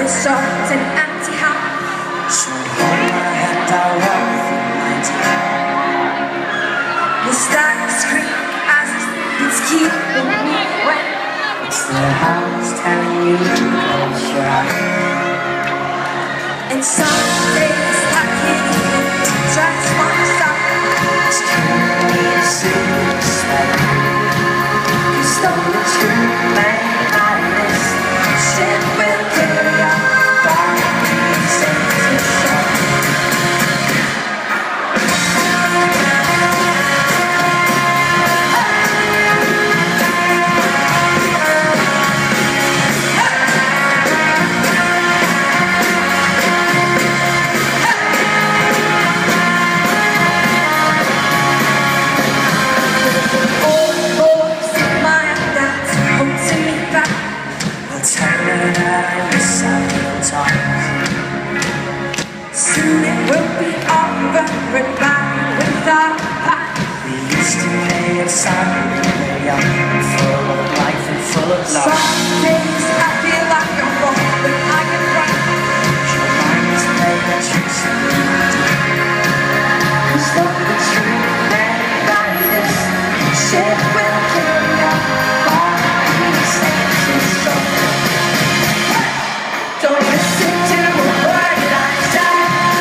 short and empty house. So hold my hand, I'll walk through my day. The stars creak as it's keeping me wet. It's the house telling you to close your eyes. And some days I can't even dress myself. It's killing me to see you stay. 'Cause though the truth may not miss, shit will kill you. Soon it will be over and back without back. We used to play outside when we were young and full of life and full of love. Some days I feel like I'm wrong, but I am right. Your mind is playing tricks on you. 'Cause though the truth may not this, shit will kill you. All we say is so. Don't listen to a word I say.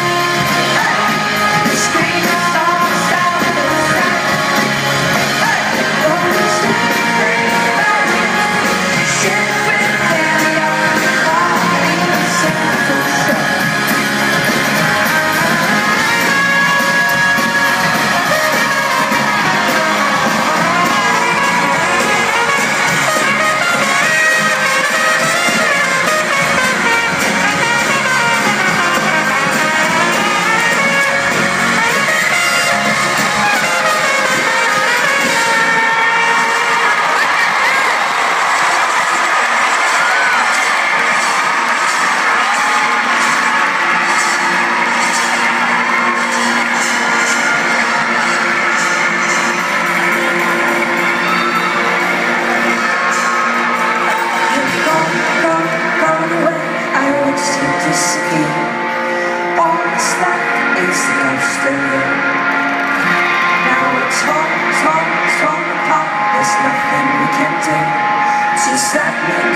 All that's left is the ghost of you. Now we're torn apart. There's nothing we can do. Just let me